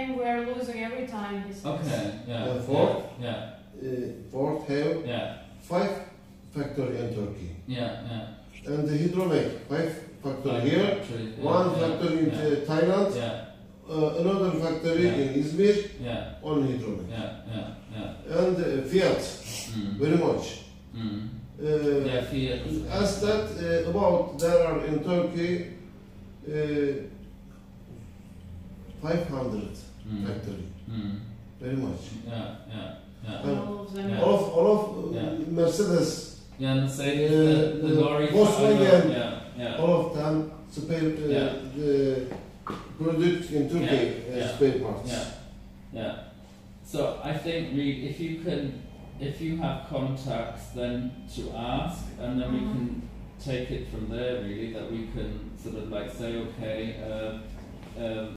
saying we're losing every time. He says. Okay. Yeah. Ford. Yeah. Ford have Yeah. 5 factory in Turkey. Yeah. Yeah. And the Hydromek 5 factory here, Factory, 1 factory in Thailand, Yeah. Another factory in Izmir, Yeah. on Hydromek. Yeah. And Fiat, very much. Yeah. Fiat. As that about there are in Turkey 500 factory, very much. Yeah. And All of them. all of Mercedes, Yeah, and the lorry. Volkswagen, Yeah. all of them spare product in Turkey, spare parts. Yeah. So I think, Reed, if you have contacts, then to ask, and then we can take it from there. Really, that we can sort of like say, okay.